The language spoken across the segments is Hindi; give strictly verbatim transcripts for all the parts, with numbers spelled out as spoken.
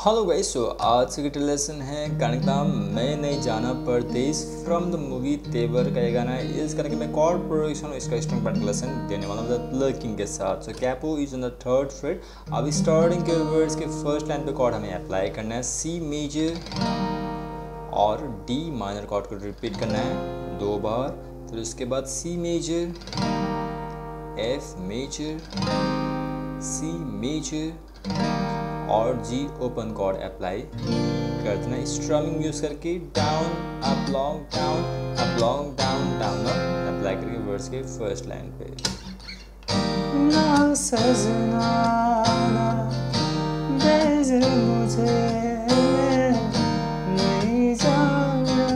हेलो गाइस, सो आज से की लेसन है गाने का नाम मैं नहीं जाना परदेश फ्रॉम द मूवी तेवर का ये गाना है। इस गाने के मैं कॉर्ड प्रोडक्शन इसका स्ट्रिंग पार्ट का लेसन देने वाला हूँ प्लकिंग के साथ। So capo is on the third fret. अब स्टार्टिंग के वर्ड्स के फर्स्ट लाइन पे कॉर्ड हमें अप्लाई करना है सी मेजर और डी माइनर कॉर्ड को रिपीट करना है दो बार। फिर उसके बाद C major, F major, C major और जी ओपन कॉर्ड अप्लाई कर देना स्ट्रमिंग यूज करके down up long down up long down down up apply करके वर्ड्स के फर्स्ट लाइन पे। ना सजना ना बेज़ मुझे नहीं जाना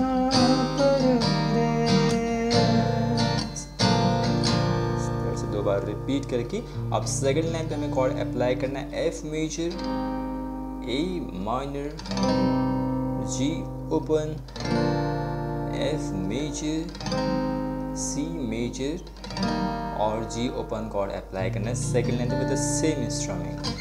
परदेस। फिर दो बार रिपीट करके अब सेकंड लाइन पे हमें कॉर्ड अप्लाई करना है F major, A minor, G open, F major, C major और जी ओपन कॉर्ड अप्लाई करना है सेकंड लाइन पे विद द सेम स्ट्रमिंग।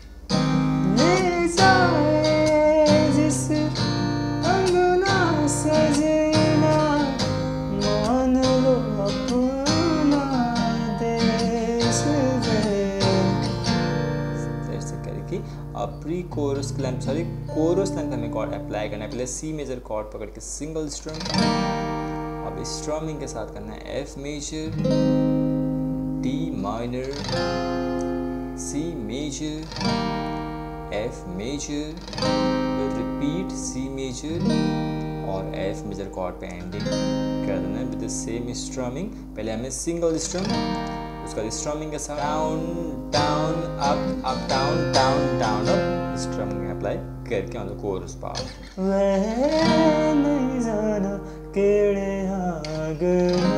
अब प्री कोरस की लाइन सॉरी कोरस लाइन पे हमें कॉर्ड अप्लाई करना है। पहले सी मेजर कॉर्ड पकड़ के सिंगल स्ट्रम, अब स्ट्रमिंग के साथ करना है F major, D minor, C major, F major, repeat C major और एफ मेजर कॉर्ड पे एंडिंग कर देना है विद द सेम स्ट्रमिंग। पहले हमें सिंगल स्ट्रम, उसका स्ट्रमिंग के साथ down down up up down down down up strumming apply करके ऑन द कोरस पार्ट। मैं नहीं जाना केड़े आगना,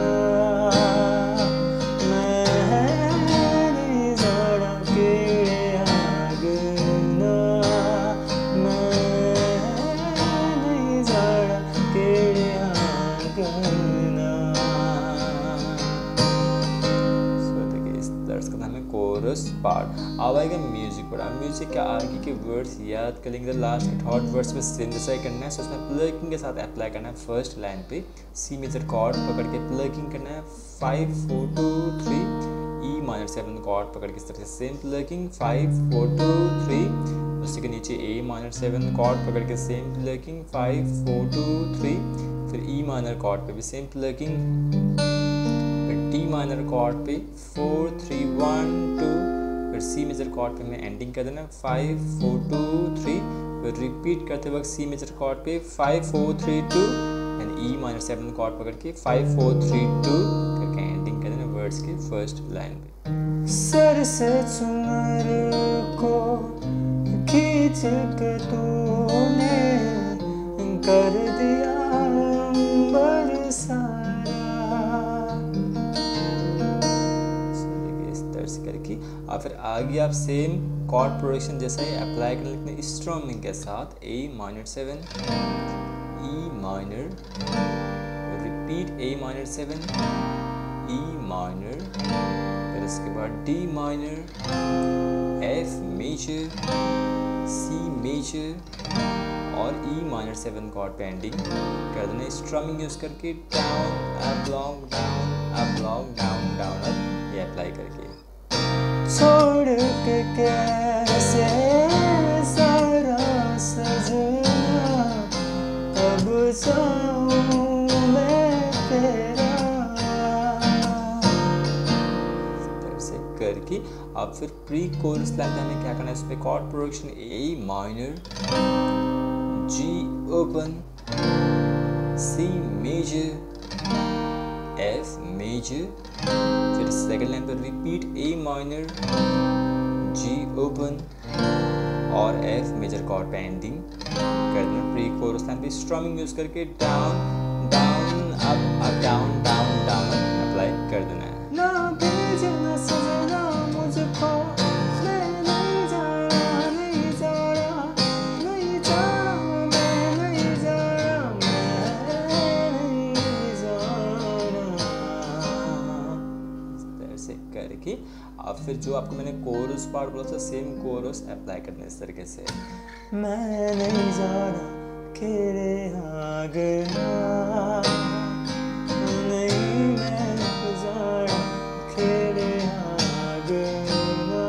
मैं नहीं जाना केड़े आगना, मैं नहीं जाना केड़े आगना। कोरस पार्ट अब आएगा म्यूजिक पर। अब म्यूजिक के आगे के वर्ड्स याद कर लेंगे, लास्ट के थर्ड वर्ड्स पे सिंथेसाइज करना है। सो उसमें प्लगिंग के साथ अप्लाई करना है फर्स्ट लाइन पे सी मेजर कॉर्ड पकड़ के प्लगिंग करना है five four two three, E minor seven chord पकड़ के इस तरह से same plucking five four two three, उसी के नीचे ए माइनर सेवन कॉर्ड पकड़ के same plucking five four two three, फिर ई माइनर कॉर्ड पे भी same plucking, D minor chord पे फोर थ्री वन टू, फिर सी मेजर कॉर्ड पे हमें एंडिंग कर देना फाइव फोर टू थ्री, फिर रिपीट करते वक्त सी मेजर कॉर्ड पे five four three two and E minor seven chord पकड़ के फाइव फोर थ्री टू करके एंडिंग कर देना वर्ड्स के फर्स्ट लाइन पे। सर से चुनर को खींच के तूने कर दिया बरसा करके। और फिर आगे आप सेम कॉर्ड प्रोडक्शन जैसा ही अप्लाई कर लेते हैं स्ट्रमिंग के साथ A minor seven, E minor, repeat A minor seven, E minor, फिर इसके बाद D minor, F major, C major और ई माइनर सेवन कॉर्ड पे एंडिंग कर देना स्ट्रमिंग यूज करके down up long down up long down down up ये अप्लाई करके। छोड़ के कैसे सारा सजना अब जाऊं मैं तेरा से करके। अब फिर प्री कोरस लाइन में हमें क्या करना है, इस पे chord production A minor, G open, C major, F major, फिर सेकंड लाइन पर repeat A minor, G open और एफ मेजर कॉर्ड पे एंडिंग कर देना प्री कोरस लाइन पे स्ट्रमिंग यूज करके down down up up down down down apply कर देना है। ना भेजना सजना मुझको, मैं नहीं जाना नहीं जाना नहीं जाना मैं नहीं जाना मैं नहीं जाना करके। अब फिर जो आपको मैंने कोरस पार्ट बोला था सेम कोरस अप्लाई करना है इस तरीके से। मैं नहीं जाना तेरे आगना, नहीं मैं नहीं जाना तेरे आगना।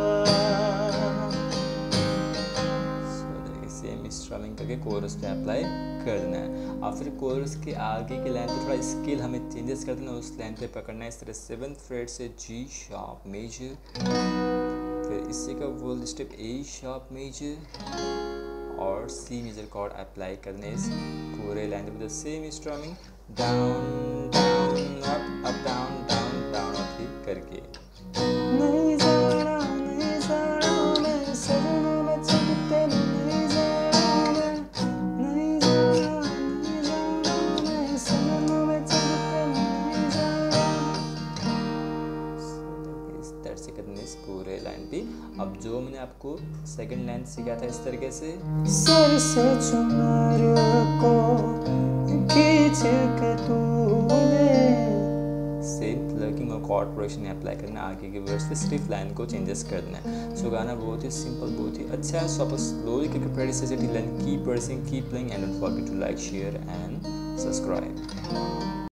सेम स्ट्रमिंग करके कोरस पे अप्लाई करना है। और फिर कोरस के आगे के लाइन पे थोड़ा स्केल हमें चेंजेस कर देना, उस लाइन पे पकड़ना है इस तरह सेवंथ फ्रेट से जी शार्प मेजर, फिर इसी का world step A sharp major और सी मेजर कॉर्ड अप्लाई करने इस पूरे लाइन पे same strumming down down up up down down down up ही करके। नहीं जाना नहीं जाना मैं सजना में चलते नहीं जाना मैं, नहीं जाना नहीं जाना मैं सजना में चलते नहीं जाना। इस तरह से करने इस पूरे लाइन पे। अब जो मैंने आपको सेकंड लाइन सिखाया था इस तरीके से, सर से चुनर को खींच के तूने, सेम प्लकिंग और कॉर्ड प्रोग्रेशन अप्लाई करना आगे के वर्ड्स पे, सिर्फ लाइन को चेंजेस करना है। सो गाना बहुत ही सिंपल, बहुत ही अच्छा है। सो आप स्लोली करके practice keep learning, keep pursuing, keep playing and don't forget to like, share and subscribe.